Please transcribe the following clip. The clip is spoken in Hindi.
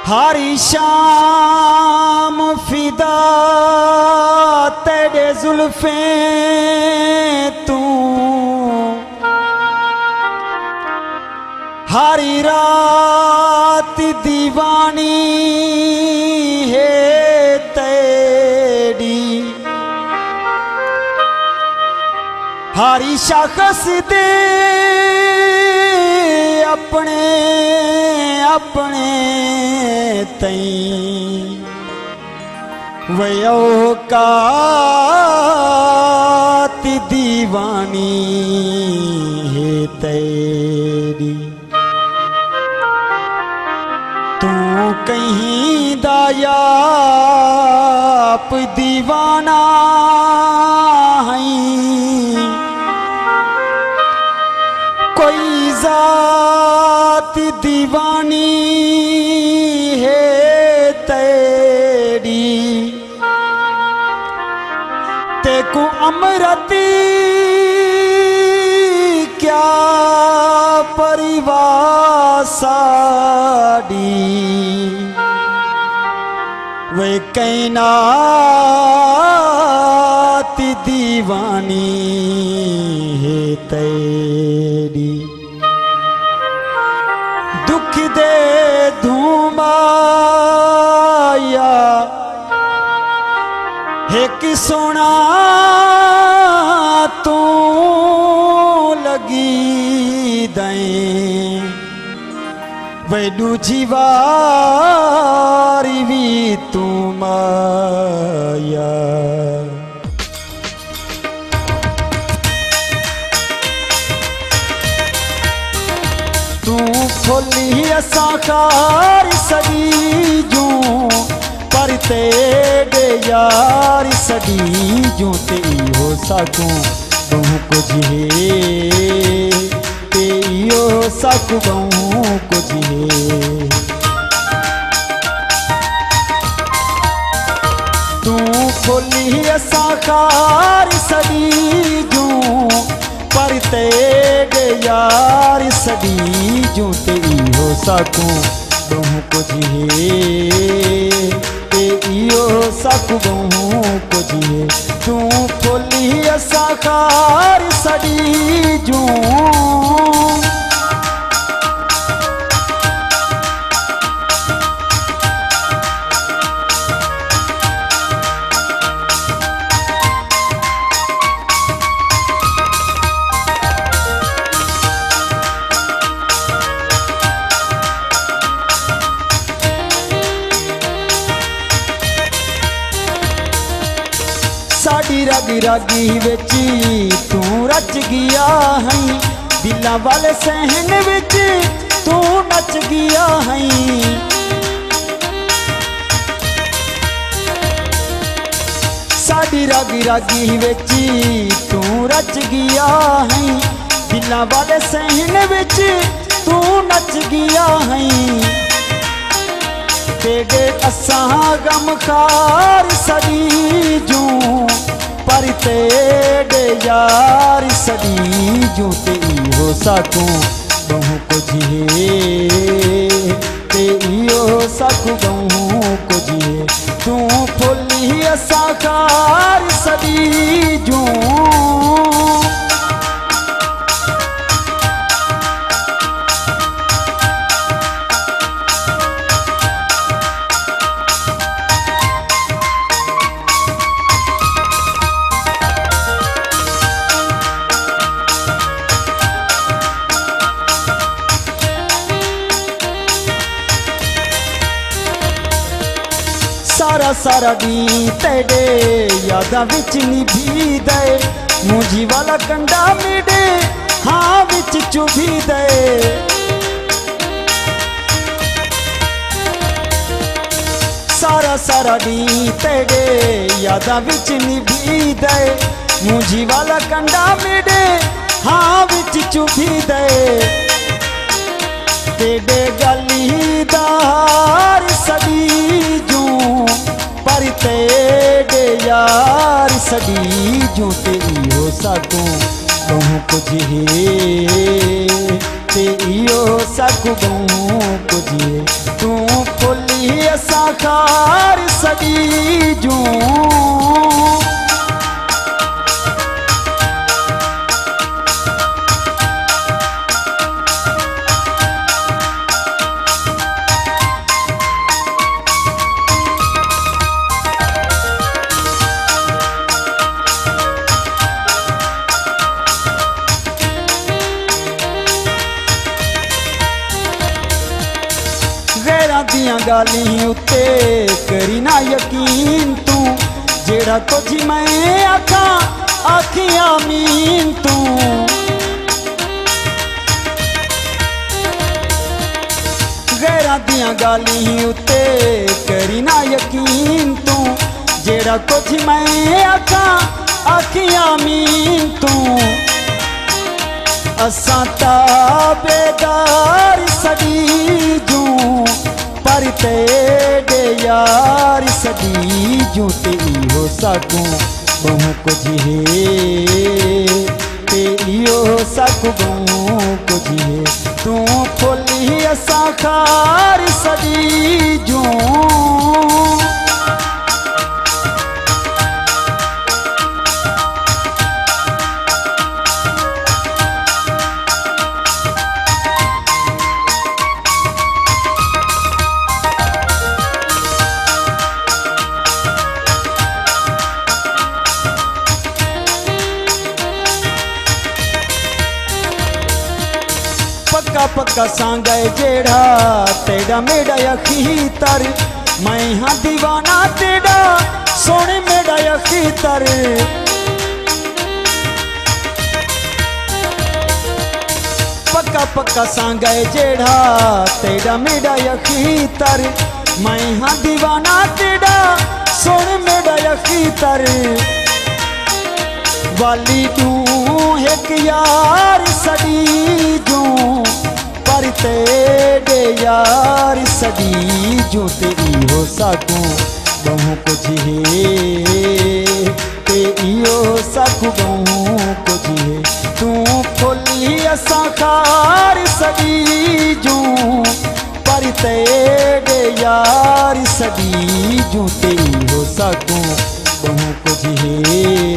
हारी शाम फिदा तेरे जुल्फे तू, हारी रात दीवानी है तेरी, हारी शख्स दे अपने अपने तई वयो कात दीवानी है तेरी। तू कहीं दायाप दीवाना है, कोई जात दीवानी है तेरी। तेको अमरती क्या परिवार साड़ी, वे कैनात दीवानी है तेरी। दुख दे धूमाया एक सोना तू लगी दई, वे दूजी वारी भी तू माया। तू खोली असा कार सड़ी जूं, पर तेरे यार सड़ी जूं ते हो सकूं तू कुछ है, ते हो सकूं कुछ है। तू खोली असा कार सड़ी जूं, पर तेरे यार सड़ी जूं ते हो सकूं तू कुछ है, ते इहो सकूं कुछ है। तू खोली असा कार सड़ी जूं, साड़ी रग रगी विच तू रच गया है, दिलां वाले सहन विच तू नच गया है। साड़ी रग रगी विच तू रच गया है, दिलां वाले सहन विच तू नच गया है। तेरे असां गम खार सड़ी जूं, पर तेरे यार सड़ी जूं ते हो सकूं बहु कुछ है, ते हो सकूं कुछ है। तू फुली असा कार सड़ी जूं, सारा सारा दी तेरे यादा विच निभी दे, मुझी वाला कंडा मेरे हाँ विच चुभी दे। सारा सारा दी तेरे यादा विच निभी दे, मुझी वाला कंडा मेरे हाँ विच चुभी दे। तेरे गली दार सड़ी जूं, पर तेरे यार सड़ी जूं ते हो सकूं बहु कुछ है, ते इहो सकूं कुछ है। तू फुली खोली असां खार सड़ी जूं। गैरां दियां गालीं उत्ते करी ना यकीन तू, जेड़ा कुछ मैं आखां आखी आमीन तू। गैरां दियां गालीं उत्ते करी ना यकीन तू, जेड़ा कुछ मैं आखां आखी आमीन तू। असां ताबेदार सड़ी जूं, पर तेरे यार सड़ी जूं। ते इहो सागूं बहु कुछ है, ते इहो सागूं कुछ है। तू खोली असां खार सड़ी जूं। पक्का पक्का सांगे जेड़ा तेरा मेरा यखीतर, मैं हाँ दीवाना तेरा सोने मेरा यखीतर। पक्का पक्का सांगे जेड़ा तेरा मेरा यखीतर, मैं हाँ दीवाना तेरा सोने मेरा यखीतर। वाली तू एक यार सड़ी जूं, पर तेरे यार सड़ी जूं। ते इहो सागूं बहु कुछ है, ते इहो सागूं बहु कुछ है। तू खोली असां खार सड़ी जूं, पर तेरे यार सड़ी जूं। ते इहो सागूं बहु कुछ है।